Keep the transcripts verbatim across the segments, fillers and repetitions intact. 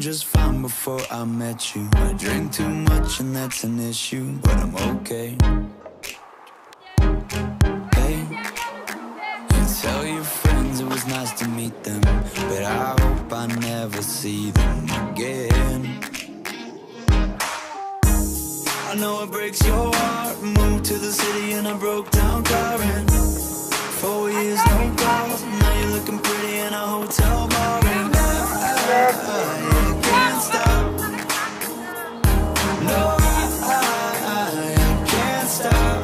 just fine before I met you. I drink too much and that's an issue, but I'm okay. Hey, you tell your friends it was nice to meet them, but I hope I never see them again. I know it breaks your heart. Moved to the city in a broke down car, and four years no calls. Now you're looking pretty in a hotel bar, and I, I, I, I can't stop. No, I, I, I can't stop.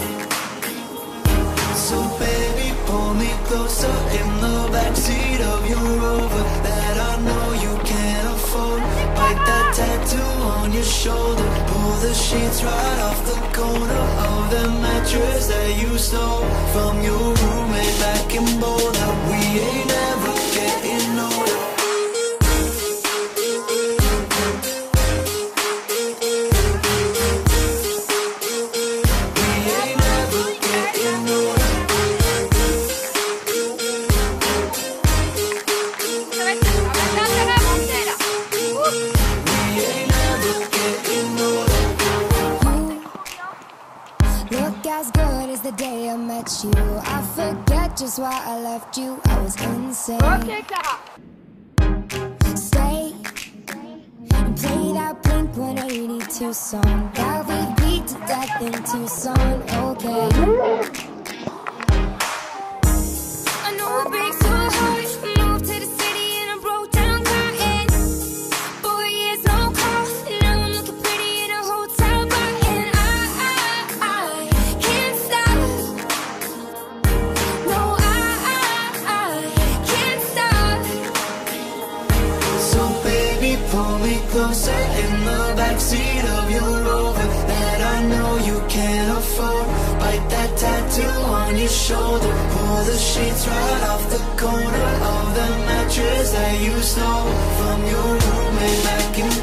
So baby, pull me closer in the backseat of your Rover that I know you can't afford. Bite that tattoo on your shoulder. Pull the sheets right off the corner of the mattress that you stole from your roommate back in Boulder. We ain't ever getting older. We ain't ever getting older. We ain't ever getting older. Look as good as the day I met you. I forget just why I left you. I was insane. Stay and play that Blink one eighty-two song that we beat to death in Tucson. Okay. I know it breaks your heart. Moved to the city and I broke down crying. Four years no call. Now I'm looking pretty in a hotel bar, and I, I, I can't stop. No, I, I, I can't stop. So baby, pull me closer in the backseat of your Rover that I know you can't afford. Bite that tattoo on your shoulder. Pull the sheets right off the corner of the mattress that you stole from your roommate back in